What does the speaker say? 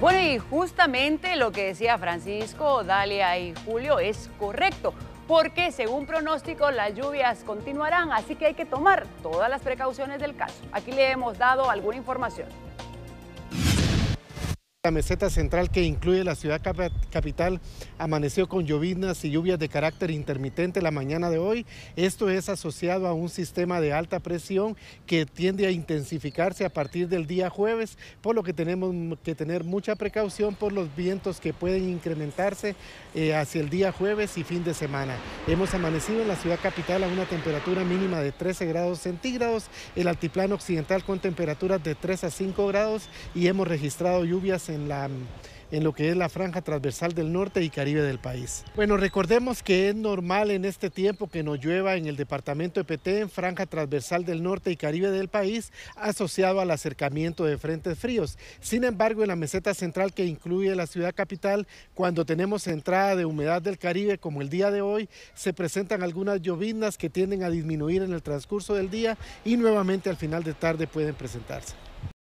Bueno, y justamente lo que decía Francisco, Dalia y Julio es correcto, porque según pronóstico las lluvias continuarán, así que hay que tomar todas las precauciones del caso. Aquí le hemos dado alguna información. La meseta central, que incluye la ciudad capital, amaneció con lloviznas y lluvias de carácter intermitente la mañana de hoy. Esto es asociado a un sistema de alta presión que tiende a intensificarse a partir del día jueves, por lo que tenemos que tener mucha precaución por los vientos que pueden incrementarse hacia el día jueves y fin de semana. Hemos amanecido en la ciudad capital a una temperatura mínima de 13 grados centígrados, el altiplano occidental con temperaturas de 3 a 5 grados y hemos registrado lluvias en lo que es la franja transversal del norte y Caribe del país. Bueno, recordemos que es normal en este tiempo que nos llueva en el departamento de Petén, franja transversal del norte y Caribe del país, asociado al acercamiento de frentes fríos. Sin embargo, en la meseta central, que incluye la ciudad capital, cuando tenemos entrada de humedad del Caribe, como el día de hoy, se presentan algunas lloviznas que tienden a disminuir en el transcurso del día y nuevamente al final de tarde pueden presentarse.